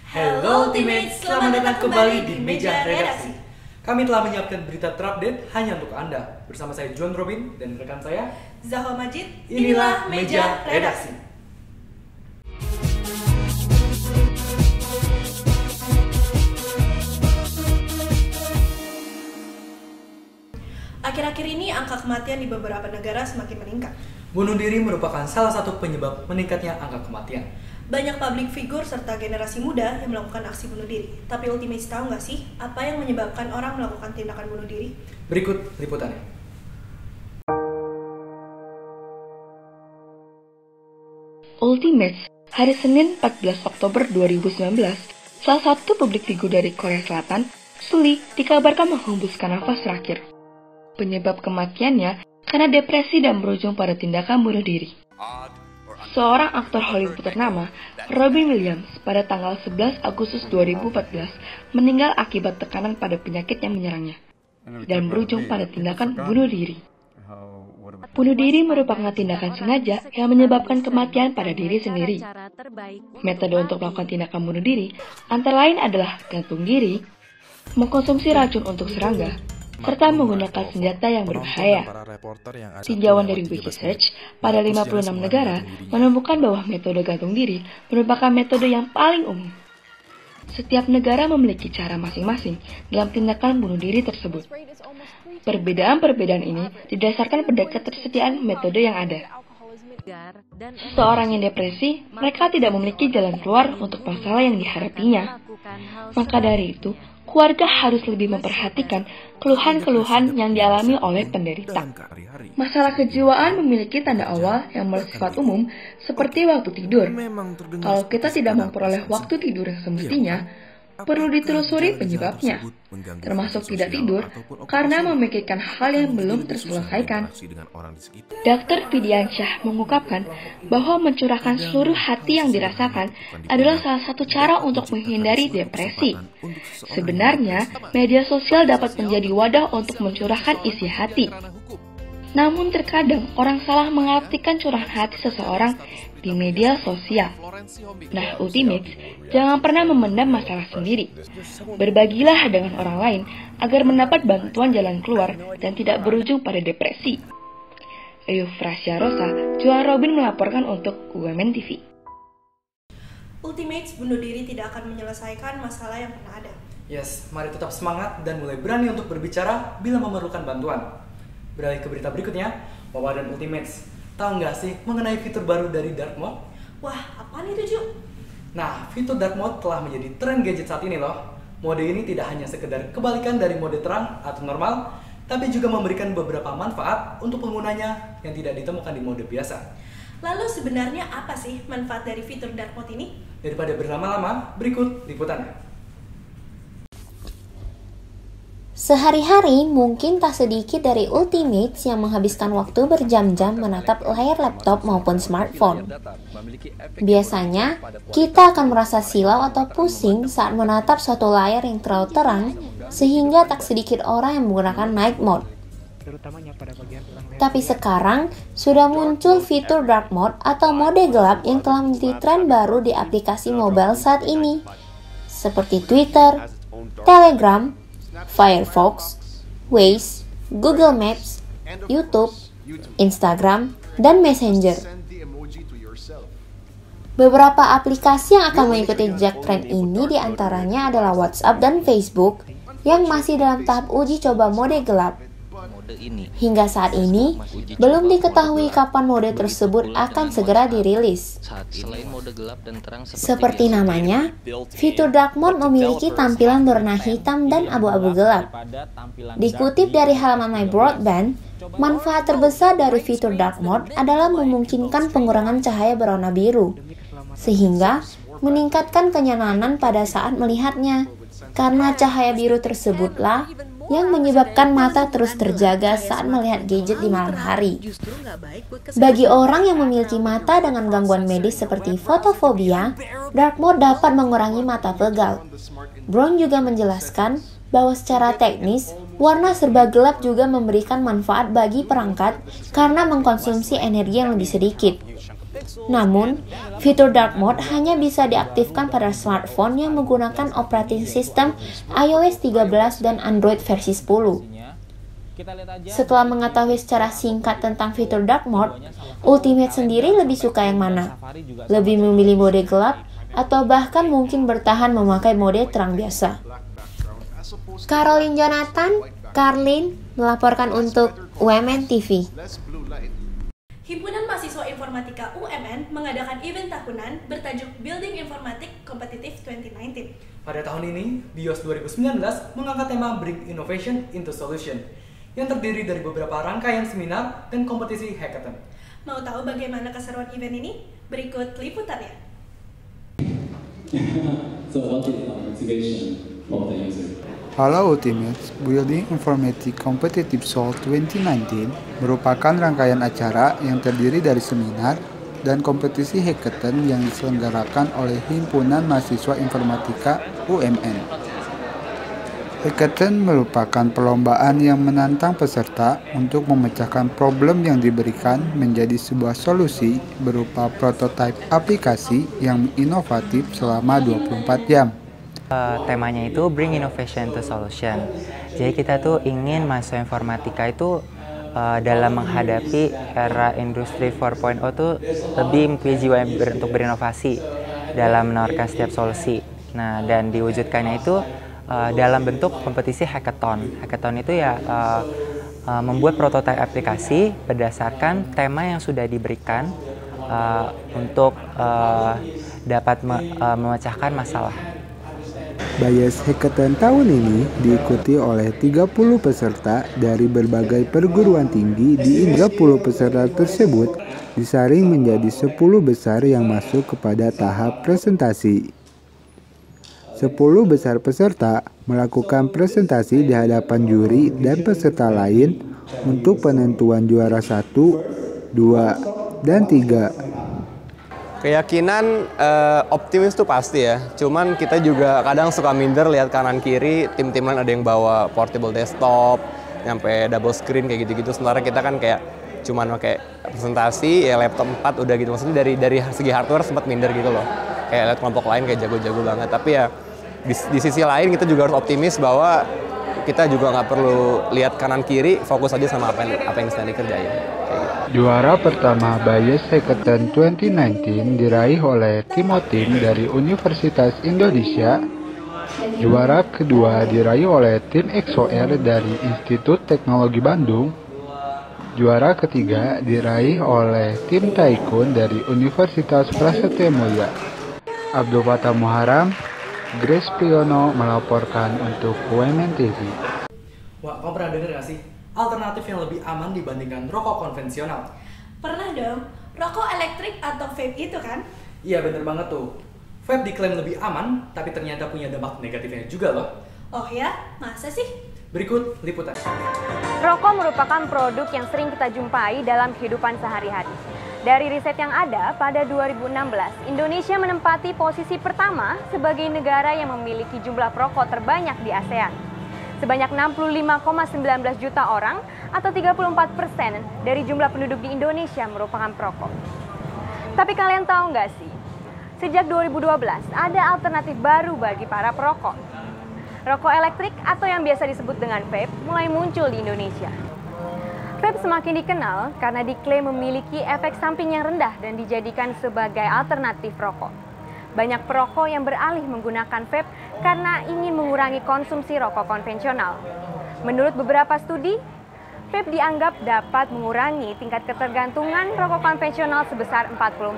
Hello Ultimates, selamat datang kembali di Meja Redaksi. Kami telah menyiapkan berita terupdate hanya untuk Anda. Bersama saya John Robin dan rekan saya Zahwa Majid. Inilah Meja Redaksi. Akhir-akhir ini angka kematian di beberapa negara semakin meningkat. Bunuh diri merupakan salah satu penyebab meningkatnya angka kematian. Banyak publik figur serta generasi muda yang melakukan aksi bunuh diri. Tapi Ultimates tahu nggak sih apa yang menyebabkan orang melakukan tindakan bunuh diri? Berikut liputannya. Ultimates, hari Senin 14 Oktober 2019, salah satu publik figur dari Korea Selatan, Sully, dikabarkan menghembuskan nafas terakhir. Penyebab kematiannya karena depresi dan berujung pada tindakan bunuh diri. Seorang aktor Hollywood ternama, Robin Williams, pada tanggal 11 Agustus 2014 meninggal akibat tekanan pada penyakit yang menyerangnya dan berujung pada tindakan bunuh diri. Bunuh diri merupakan tindakan sengaja yang menyebabkan kematian pada diri sendiri. Metode untuk melakukan tindakan bunuh diri antara lain adalah gantung diri, mengkonsumsi racun untuk serangga, serta menggunakan senjata yang berbahaya. Tinjauan dari Wikisearch pada 56 negara menemukan bahwa metode gantung diri merupakan metode yang paling umum. Setiap negara memiliki cara masing-masing dalam tindakan bunuh diri tersebut. Perbedaan-perbedaan ini didasarkan pada ketersediaan metode yang ada. Seorang yang depresi, mereka tidak memiliki jalan keluar untuk masalah yang dihadapinya. Maka dari itu, keluarga harus lebih memperhatikan keluhan-keluhan yang dialami oleh penderita. Masalah kejiwaan memiliki tanda awal yang bersifat umum, seperti waktu tidur. Kalau kita tidak memperoleh waktu tidur yang semestinya, perlu ditelusuri penyebabnya, termasuk tidak tidur karena memikirkan hal yang belum terselesaikan. Dr. Fidiansyah mengungkapkan bahwa mencurahkan seluruh hati yang dirasakan adalah salah satu cara untuk menghindari depresi. Sebenarnya, media sosial dapat menjadi wadah untuk mencurahkan isi hati. Namun terkadang orang salah mengartikan curahan hati seseorang di media sosial. Nah, Ultimates, jangan pernah memendam masalah sendiri. Berbagilah dengan orang lain agar mendapat bantuan jalan keluar dan tidak berujung pada depresi. Eufrasia Rosa, Joan Robin melaporkan untuk UMN TV. Ultimates, bunuh diri tidak akan menyelesaikan masalah yang pernah ada. Yes, mari tetap semangat dan mulai berani untuk berbicara bila memerlukan bantuan. Beralih ke berita berikutnya, Wawa dan Ultimates, tahu nggak sih mengenai fitur baru dari Dark Mode? Wah, apaan itu, Ju? Nah, fitur Dark Mode telah menjadi tren gadget saat ini loh. Mode ini tidak hanya sekedar kebalikan dari mode terang atau normal, tapi juga memberikan beberapa manfaat untuk penggunanya yang tidak ditemukan di mode biasa. Lalu sebenarnya apa sih manfaat dari fitur Dark Mode ini? Daripada berlama-lama, berikut liputannya. Sehari-hari mungkin tak sedikit dari Ultimates yang menghabiskan waktu berjam-jam menatap layar laptop maupun smartphone. Biasanya, kita akan merasa silau atau pusing saat menatap suatu layar yang terlalu terang, sehingga tak sedikit orang yang menggunakan night mode. Tapi sekarang, sudah muncul fitur dark mode atau mode gelap yang telah menjadi tren baru di aplikasi mobile saat ini, seperti Twitter, Telegram, Firefox, Waze, Google Maps, YouTube, Instagram, dan Messenger. Beberapa aplikasi yang akan mengikuti jejak tren ini diantaranya adalah WhatsApp dan Facebook yang masih dalam tahap uji coba mode gelap. Hingga saat ini, belum diketahui kapan mode tersebut akan segera dirilis. Seperti namanya, fitur Dark Mode memiliki tampilan berwarna hitam dan abu-abu gelap. Dikutip dari halaman My Broadband, manfaat terbesar dari fitur Dark Mode adalah memungkinkan pengurangan cahaya berwarna biru, sehingga meningkatkan kenyamanan pada saat melihatnya. Karena cahaya biru tersebutlah yang menyebabkan mata terus terjaga saat melihat gadget di malam hari. Bagi orang yang memiliki mata dengan gangguan medis seperti fotofobia, dark mode dapat mengurangi mata pegal. Brown juga menjelaskan bahwa secara teknis, warna serba gelap juga memberikan manfaat bagi perangkat karena mengkonsumsi energi yang lebih sedikit. Namun, fitur dark mode hanya bisa diaktifkan pada smartphone yang menggunakan operating system iOS 13 dan Android versi 10. Setelah mengetahui secara singkat tentang fitur dark mode, Ultimate sendiri lebih suka yang mana? Lebih memilih mode gelap atau bahkan mungkin bertahan memakai mode terang biasa? Caroline Jonathan, Carlin, melaporkan untuk UMN TV. Himpunan Mahasiswa Informatika UMN mengadakan event tahunan bertajuk Building Informatik Competitive 2019. Pada tahun ini, BIOS 2019 mengangkat tema Bring Innovation into Solution yang terdiri dari beberapa rangkaian seminar dan kompetisi hackathon. Mau tahu bagaimana keseruan event ini? Berikut liputannya. So what is the motivation of the user? Halo Ultimates, Building Informatic Competitive Soul 2019 merupakan rangkaian acara yang terdiri dari seminar dan kompetisi hackathon yang diselenggarakan oleh Himpunan Mahasiswa Informatika UMN. Hackathon merupakan perlombaan yang menantang peserta untuk memecahkan problem yang diberikan menjadi sebuah solusi berupa prototipe aplikasi yang inovatif selama 24 jam. Temanya itu Bring Innovation to Solution. Jadi kita tuh ingin mahasiswa informatika itu dalam menghadapi era industri 4.0 tuh lebih mempunyai jiwa untuk berinovasi dalam menawarkan setiap solusi. Nah, dan diwujudkannya itu dalam bentuk kompetisi hackathon. Hackathon itu ya membuat prototipe aplikasi berdasarkan tema yang sudah diberikan untuk dapat memecahkan masalah. BIOS Hackathon tahun ini diikuti oleh 30 peserta dari berbagai perguruan tinggi. Di 30 peserta tersebut disaring menjadi 10 besar yang masuk kepada tahap presentasi. 10 besar peserta melakukan presentasi di hadapan juri dan peserta lain untuk penentuan juara 1, 2, dan 3. Keyakinan optimis tuh pasti ya, cuman kita juga kadang suka minder lihat kanan kiri tim-tim lain ada yang bawa portable desktop, nyampe double screen kayak gitu-gitu, sementara kita kan kayak cuman pakai presentasi ya laptop 4 udah gitu, maksudnya dari segi hardware sempat minder gitu loh, kayak lihat kelompok lain kayak jago-jago banget, tapi ya di sisi lain kita juga harus optimis bahwa kita juga nggak perlu lihat kanan kiri, fokus aja sama apa yang sedang dikerjain. Juara pertama BIOS Hackathon 2019 diraih oleh tim dari Universitas Indonesia. Juara kedua diraih oleh tim XOR dari Institut Teknologi Bandung. Juara ketiga diraih oleh tim Tycoon dari Universitas Prasetya Mulia. Abdul Fatah Muharam, Grace Priono melaporkan untuk UMN TV. Wah, kamu pernah denger gak sih? Alternatif yang lebih aman dibandingkan rokok konvensional. Pernah dong, rokok elektrik atau vape itu kan? Iya, bener banget tuh. Vape diklaim lebih aman, tapi ternyata punya dampak negatifnya juga loh. Oh ya? Masa sih? Berikut liputan. Rokok merupakan produk yang sering kita jumpai dalam kehidupan sehari-hari. Dari riset yang ada, pada 2016, Indonesia menempati posisi pertama sebagai negara yang memiliki jumlah perokok terbanyak di ASEAN. Sebanyak 65,19 juta orang atau 34% dari jumlah penduduk di Indonesia merupakan perokok. Tapi kalian tahu nggak sih, sejak 2012 ada alternatif baru bagi para perokok. Rokok elektrik atau yang biasa disebut dengan vape mulai muncul di Indonesia. Vape semakin dikenal karena diklaim memiliki efek samping yang rendah dan dijadikan sebagai alternatif rokok. Banyak perokok yang beralih menggunakan vape karena ingin mengurangi konsumsi rokok konvensional. Menurut beberapa studi, vape dianggap dapat mengurangi tingkat ketergantungan rokok konvensional sebesar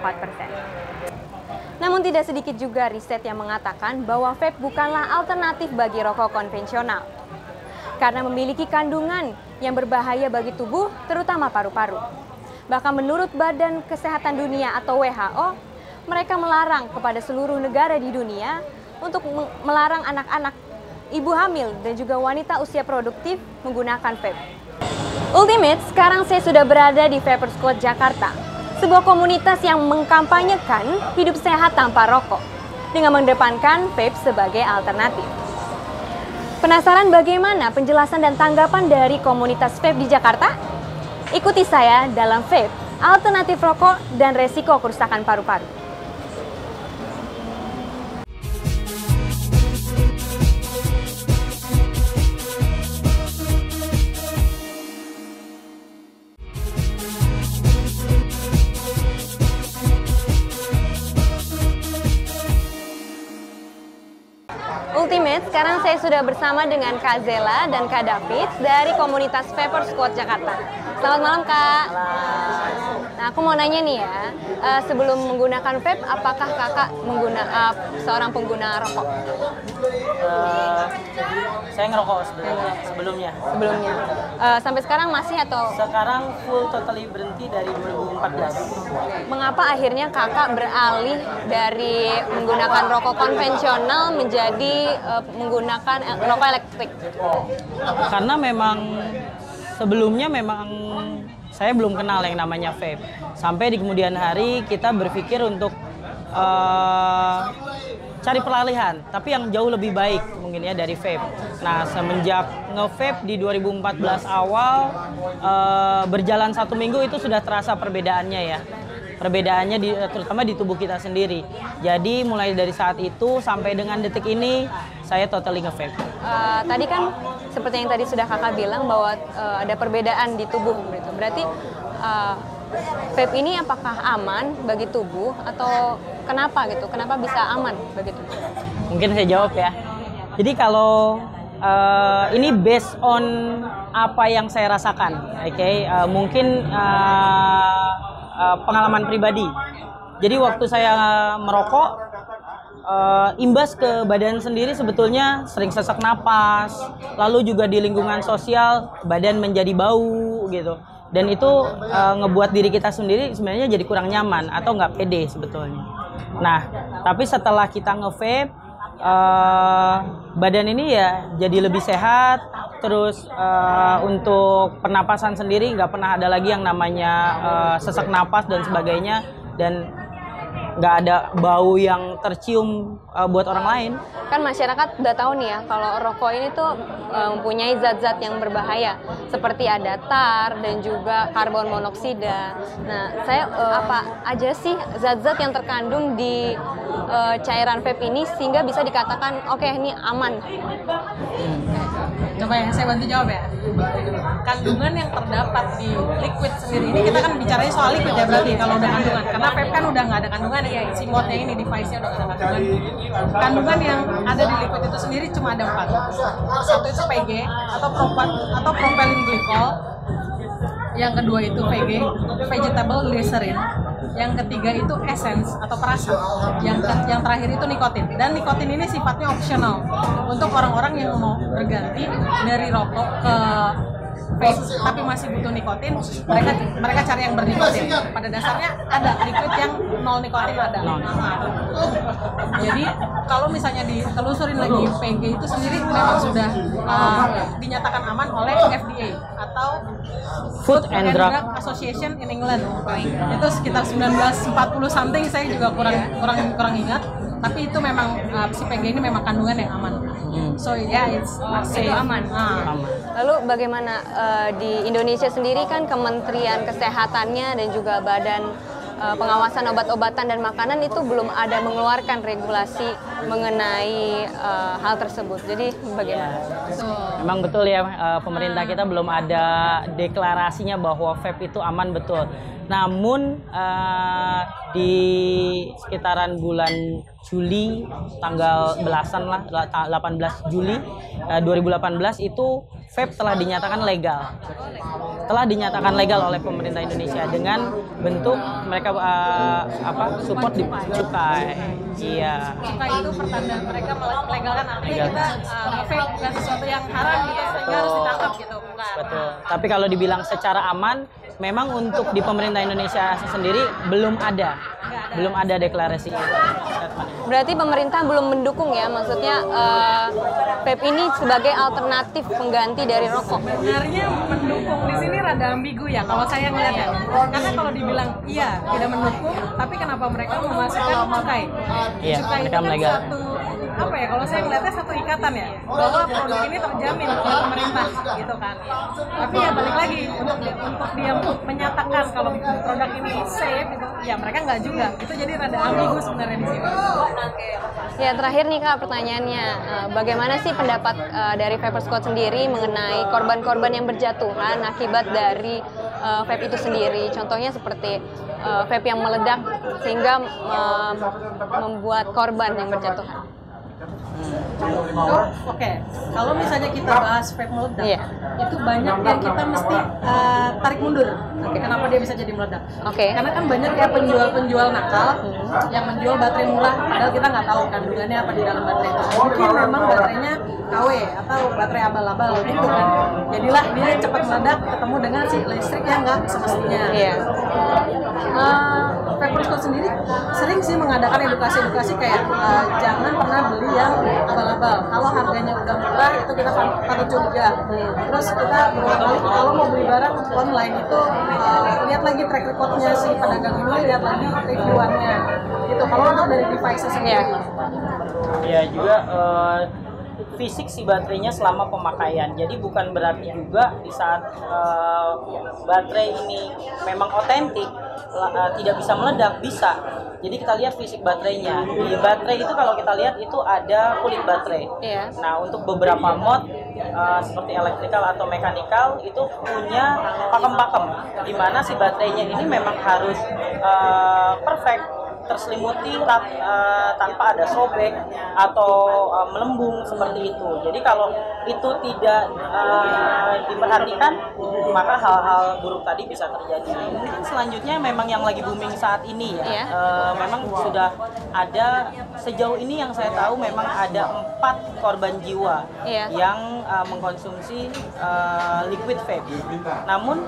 44%. Namun tidak sedikit juga riset yang mengatakan bahwa vape bukanlah alternatif bagi rokok konvensional. Karena memiliki kandungan yang berbahaya bagi tubuh, terutama paru-paru. Bahkan menurut Badan Kesehatan Dunia atau WHO, mereka melarang kepada seluruh negara di dunia untuk melarang anak-anak, ibu hamil, dan juga wanita usia produktif menggunakan vape. Ultimate, sekarang saya sudah berada di Vapor Squad Jakarta, sebuah komunitas yang mengkampanyekan hidup sehat tanpa rokok, dengan mengedepankan vape sebagai alternatif. Penasaran bagaimana penjelasan dan tanggapan dari komunitas vape di Jakarta? Ikuti saya dalam Vape alternatif rokok, dan resiko kerusakan paru-paru. Ultimate, sekarang saya sudah bersama dengan Kak Zela dan Kak David dari komunitas Vapor Squad Jakarta. Selamat malam, Kak. Nah, aku mau nanya nih ya, sebelum menggunakan vape, apakah Kakak seorang pengguna rokok? Saya ngerokok sebelumnya. Sebelumnya. Sampai sekarang masih atau? Sekarang full totally berhenti dari 2014. Mengapa akhirnya Kakak beralih dari menggunakan rokok konvensional menjadi menggunakan rokok elektrik? Karena memang sebelumnya saya belum kenal yang namanya vape. Sampai di kemudian hari kita berpikir untuk cari peralihan, tapi yang jauh lebih baik mungkin ya dari vape. Nah, semenjak nge-vape di 2014 awal, berjalan 1 minggu itu sudah terasa perbedaannya ya. Perbedaannya terutama di tubuh kita sendiri. Jadi mulai dari saat itu sampai dengan detik ini saya totally nge-vape. Tadi kan seperti yang tadi sudah Kakak bilang bahwa ada perbedaan di tubuh gitu. Berarti vape ini apakah aman bagi tubuh atau kenapa gitu? Kenapa bisa aman bagi tubuh? Mungkin saya jawab ya. Jadi kalau ini based on apa yang saya rasakan, mungkin pengalaman pribadi. Jadi waktu saya merokok, imbas ke badan sendiri sebetulnya sering sesak napas, lalu juga di lingkungan sosial badan menjadi bau gitu. Dan itu ngebuat diri kita sendiri sebenarnya jadi kurang nyaman atau nggak pede sebetulnya. Nah, tapi setelah kita nge-vape, badan ini ya jadi lebih sehat. Terus untuk pernapasan sendiri nggak pernah ada lagi yang namanya sesak napas dan sebagainya, dan nggak ada bau yang tercium buat orang lain. Kan masyarakat udah tahu nih ya kalau rokok ini tuh mempunyai zat-zat yang berbahaya seperti ada tar dan juga karbon monoksida. Nah, saya apa aja sih zat-zat yang terkandung di cairan vape ini sehingga bisa dikatakan oke, ini aman? Coba ya, saya bantu jawab ya. Kandungan yang terdapat di liquid sendiri ini, kita kan bicaranya soal liquid ya berarti kalau udah kandungan. Karena vape kan udah nggak ada kandungan ya, isi mode-nya ini, device-nya udah nggak ada kandungan. Kandungan yang ada di liquid itu sendiri cuma ada 4. Satu itu PG atau propylene glycol. Yang kedua itu VG, vegetable glycerin. Yang ketiga itu essence atau perasa. Yang terakhir itu nikotin. Dan nikotin ini sifatnya optional untuk orang-orang yang mau berganti dari rokok ke vape tapi masih butuh nikotin, mereka cari yang bernikotin. Pada dasarnya ada liquid yang nol nikotin ada. Jadi kalau misalnya ditelusurin lagi, PG itu sendiri memang sudah dinyatakan aman oleh FDA atau Food and Drug Association in England. Itu sekitar 1940 something, saya juga kurang ingat. Tapi itu memang si PG ini memang kandungan yang aman. So yeah, it's safe. Itu aman. Lalu bagaimana di Indonesia sendiri kan Kementerian Kesehatannya dan juga Badan Pengawasan Obat-obatan dan Makanan itu belum ada mengeluarkan regulasi mengenai hal tersebut. Jadi bagaimana? Memang betul ya, pemerintah kita belum ada deklarasinya bahwa vape itu aman, betul. Namun di sekitaran bulan Juli, tanggal belasan lah, 18 Juli 2018 itu vape telah dinyatakan legal. Telah dinyatakan legal oleh pemerintah Indonesia dengan bentuk mereka support di cukai. Iya. Cukai itu pertanda mereka melegalkan, artinya kita vape bukan sesuatu yang haram gitu sehingga harus ditangkap gitu. Bukan. Betul. Tapi kalau dibilang secara aman, memang untuk di pemerintah Indonesia sendiri belum ada deklarasi. Berarti pemerintah belum mendukung ya, maksudnya vape ini sebagai alternatif pengganti dari rokok. Sebenarnya mendukung di sini rada ambigu ya kalau saya melihatnya. Karena kalau dibilang iya tidak mendukung, tapi kenapa mereka memasukkan cukai? Iya, Cukai mereka itu kan melegal. satu apa ya, kalau saya ngeliatnya satu ikatan ya, bahwa produk ini terjamin oleh pemerintah gitu kan. Tapi ya balik lagi untuk dia menyatakan kalau produk ini safe gitu, ya mereka nggak juga. Itu jadi rada ambigu sebenarnya di sini. Ya, terakhir nih Kak, pertanyaannya, bagaimana sih pendapat dari Vapor Squad sendiri mengenai korban-korban yang berjatuhan akibat dari vape itu sendiri? Contohnya seperti vape yang meledak sehingga membuat korban yang berjatuhan. Oke, kalau misalnya kita bahas vape meledak, itu banyak yang kita mesti tarik mundur. Kenapa dia bisa jadi meledak? Karena kan banyak ya penjual-penjual nakal yang menjual baterai murah, padahal kita nggak tahu kandungannya apa di dalam baterai itu. Mungkin memang baterainya KW atau baterai abal-abal gitu kan. Jadilah dia cepat meledak ketemu dengan si listrik yang nggak semestinya. Vapor Squad sendiri sering sih mengadakan edukasi-edukasi kayak jangan pernah beli yang abal-abal. Kalau harganya udah murah itu kita patut curiga. Terus kita berulang kali kalau mau beli barang online itu lihat lagi track recordnya si pedagang ini, lihat lagi reviewannya. Gitu. Kalau untuk dari device sendiri. Ya juga fisik si baterainya selama pemakaian. Jadi bukan berarti juga di saat baterai ini memang otentik tidak bisa meledak, bisa. Jadi kita lihat fisik baterainya. Di baterai itu kalau kita lihat itu ada kulit baterai. Nah, untuk beberapa mod seperti elektrikal atau mekanikal itu punya pakem-pakem di mana si baterainya ini memang harus perfect, terselimuti tanpa ada sobek atau melembung seperti itu. Jadi kalau itu tidak diperhatikan, maka hal-hal buruk tadi bisa terjadi. Mungkin selanjutnya memang yang lagi booming saat ini ya, memang sudah ada sejauh ini yang saya tahu memang ada 4 korban jiwa yang mengkonsumsi liquid vape. Namun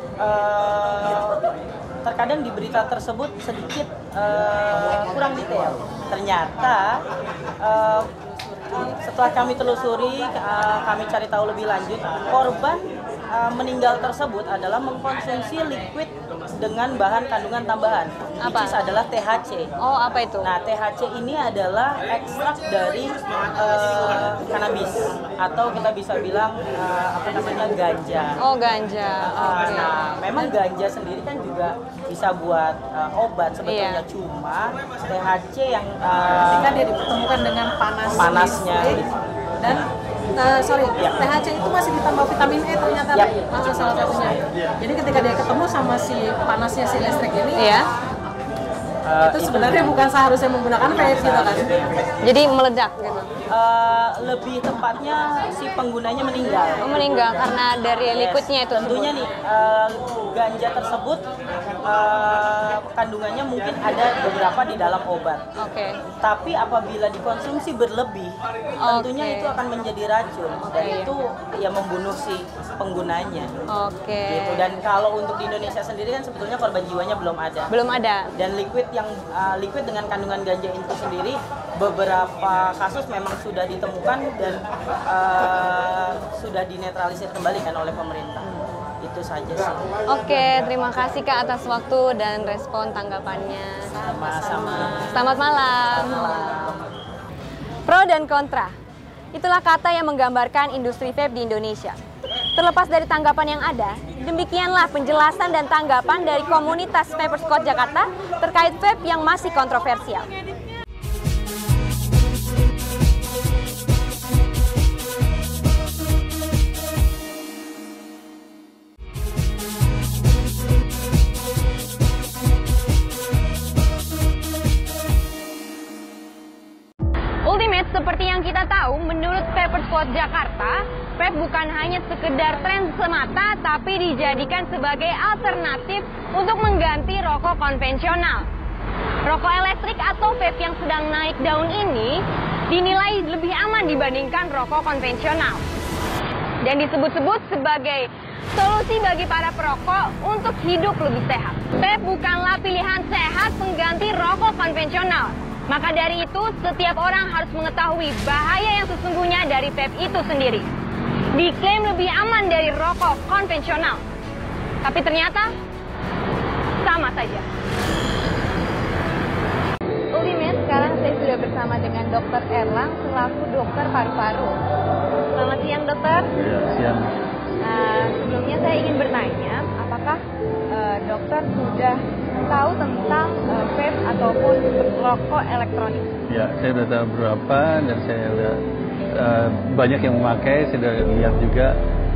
terkadang di berita tersebut sedikit kurang detail. Ternyata setelah kami telusuri, kami cari tahu lebih lanjut, korban meninggal tersebut adalah mengkonsumsi liquid dengan bahan kandungan tambahan, which is adalah THC. Oh, apa itu? Nah, THC ini adalah ekstrak dari cannabis atau kita bisa bilang apa namanya, ganja. Oh, ganja. Nah, memang ganja sendiri kan juga bisa buat obat sebetulnya, cuma THC yang ketika dia dipertemukan dengan panasnya dan THC itu masih ditambah vitamin E ternyata salah satunya. Jadi ketika dia ketemu sama si panasnya si listrik ini, itu sebenarnya bukan seharusnya menggunakan vape gitu kan. Jadi meledak gitu. Lebih tepatnya si penggunanya meninggal. Meninggal karena dari liquidnya itu. Tentunya nih ganja tersebut kandungannya mungkin ada beberapa di dalam obat. Tapi apabila dikonsumsi berlebih, tentunya itu akan menjadi racun dan itu ya membunuh si penggunanya. Gitu. Dan kalau untuk di Indonesia sendiri kan sebetulnya korban jiwanya belum ada. Belum ada. Dan liquid dengan kandungan ganja itu sendiri beberapa kasus memang sudah ditemukan dan sudah dinetralisir kembali kan oleh pemerintah. Itu saja sih. Oke, terima kasih Kak atas waktu dan respon tanggapannya. Sama-sama. Selamat malam. Pro dan kontra. Itulah kata yang menggambarkan industri vape di Indonesia. Terlepas dari tanggapan yang ada, demikianlah penjelasan dan tanggapan dari komunitas Vapor Squad Jakarta terkait vape yang masih kontroversial. Ultimate, seperti yang kita tahu, menurut Vapor Squad Jakarta, vape bukan hanya sekedar tren semata, tapi dijadikan sebagai alternatif untuk mengganti rokok konvensional. Rokok elektrik atau vape yang sedang naik daun ini dinilai lebih aman dibandingkan rokok konvensional. Dan disebut-sebut sebagai solusi bagi para perokok untuk hidup lebih sehat. Vape bukanlah pilihan sehat pengganti rokok konvensional. Maka dari itu, setiap orang harus mengetahui bahaya yang sesungguhnya dari vape itu sendiri. Diklaim lebih aman dari rokok konvensional, tapi ternyata sama saja. Ultimate, sekarang saya sudah bersama bersama dengan Dr. Erlang selaku dokter paru-paru. Selamat siang, dokter. Ya, siang. Sebelumnya saya ingin bertanya, apakah dokter sudah tahu tentang vape ataupun rokok elektronik? Ya, saya sudah tahu beberapa dan saya lihat banyak yang memakai, saya sudah lihat juga.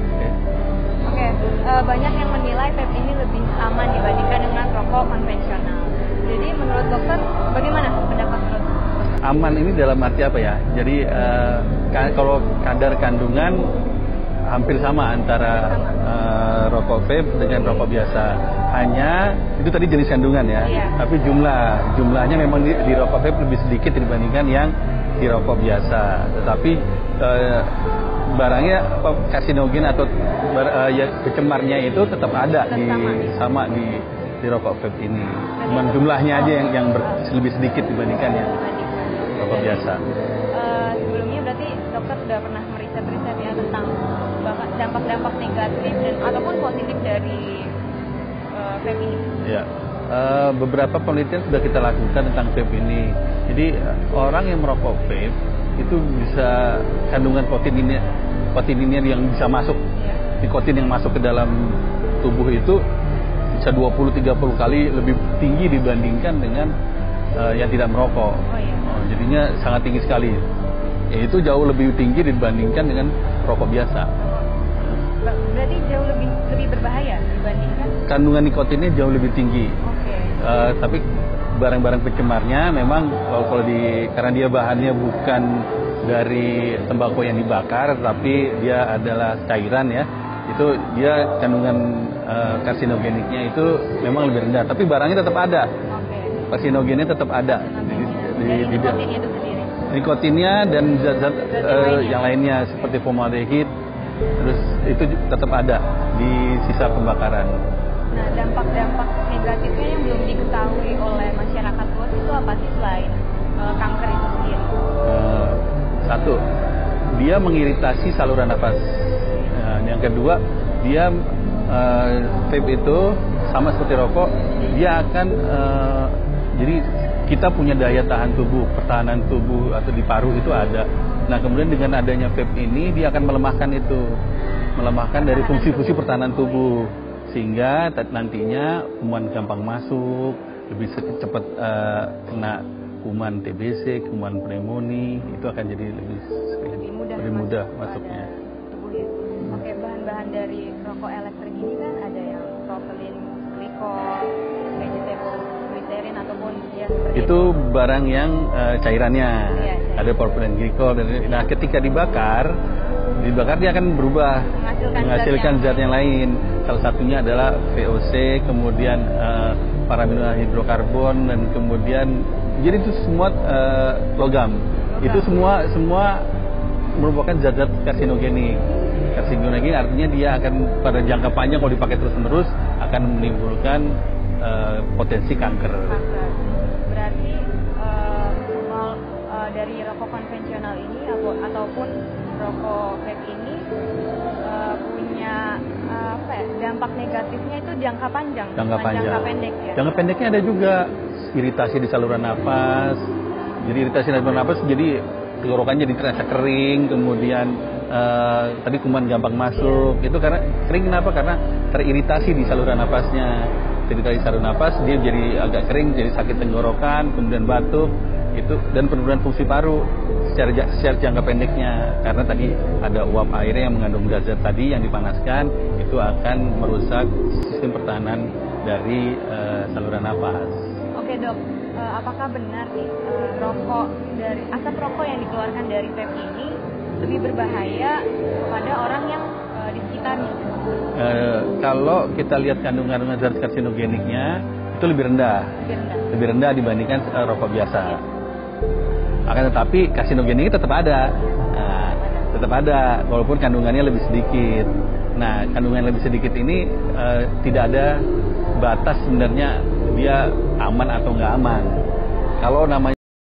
Oke, banyak yang menilai vape ini lebih aman dibandingkan dengan rokok konvensional. Jadi menurut dokter, bagaimana pendapat menurut dokter? Aman ini dalam arti apa ya? Jadi kalau kadar kandungan hampir sama antara rokok vape dengan rokok biasa. Hanya itu tadi jenis kandungan ya. Iya. Tapi jumlahnya memang di rokok vape lebih sedikit dibandingkan yang di rokok biasa. Tetapi barangnya karsinogen atau pencemarnya itu tetap ada sama di rokok vape ini. Cuman jumlahnya aja yang lebih sedikit dibandingkan yang rokok biasa. Sebelumnya berarti dokter sudah pernah meriset ya tentang dampak-dampak negatif dan ataupun positif dari vape ini. Ya, beberapa penelitian sudah kita lakukan tentang vape ini. Jadi orang yang merokok vape itu bisa kandungan kotinnya yang bisa masuk, nikotin yang masuk ke dalam tubuh itu bisa 20-30 kali lebih tinggi dibandingkan dengan yang tidak merokok. Jadinya sangat tinggi sekali. Itu jauh lebih tinggi dibandingkan dengan rokok biasa. Berarti jauh lebih berbahaya dibandingkan? Kandungan nikotinnya jauh lebih tinggi. Tapi barang-barang pencemarnya memang karena dia bahannya bukan dari tembakau yang dibakar, tapi dia adalah cairan ya. Itu dia kandungan karsinogeniknya itu memang lebih rendah. Tapi barangnya tetap ada. Karsinogennya tetap ada. Di nikotinnya itu sendiri? Nikotinnya dan zat-zat yang lainnya seperti formaldehid. Terus itu tetap ada di sisa pembakaran. Nah, dampak-dampak negatifnya yang belum diketahui oleh masyarakat luas itu apa sih selain kanker itu sendiri? Satu, dia mengiritasi saluran nafas. Yang kedua, dia vape itu sama seperti rokok, dia akan jadi kita punya daya tahan tubuh, pertahanan tubuh atau di paru itu ada. Nah, kemudian dengan adanya vape ini dia akan melemahkan dari fungsi-fungsi pertahanan tubuh, sehingga nantinya kuman gampang masuk, lebih cepat kena kuman TBC, kuman pneumonia, itu akan jadi lebih mudah masuknya. Oke, bahan-bahan dari rokok elektrik ini kan ada yang propylene glycol, vegetable glycerin ataupun ya itu barang yang cairannya. Ada propylene glycol. Nah, ketika dibakar dia akan berubah, menghasilkan zat yang lain. Salah satunya adalah VOC, kemudian paraminol hidrokarbon, dan kemudian jadi itu semua logam. Itu semua merupakan zat-zat karsinogenik. Karsinogenik artinya dia akan pada jangka panjang kalau dipakai terus-menerus akan menimbulkan potensi kanker. Berarti dari rokok konvensional ini ataupun rokok vape ini punya dampak negatifnya itu jangka panjang, jangka pendek ya. Jangka pendeknya ada juga iritasi di saluran nafas. Jadi iritasi di saluran nafas, jadi tenggorokannya jadi terasa kering, kemudian tadi kuman gampang masuk. Itu karena kering kenapa? Karena teriritasi di saluran nafasnya. Iritasi saluran nafas dia jadi agak kering, jadi sakit tenggorokan, kemudian batuk. Itu dan penurunan fungsi paru secara jangka pendeknya, karena tadi ada uap air yang mengandung zat-zat tadi yang dipanaskan, itu akan merusak sistem pertahanan dari saluran nafas. Oke dok, apakah benar nih asap rokok yang dikeluarkan dari vape ini lebih berbahaya kepada orang yang di sekitarnya? Kalau kita lihat kandungan zat karsinogeniknya itu lebih rendah dibandingkan rokok biasa. Akan tetapi karsinogenik tetap ada, walaupun kandungannya lebih sedikit. Nah, kandungan lebih sedikit ini tidak ada batas sebenarnya dia aman atau nggak aman. Kalau namanya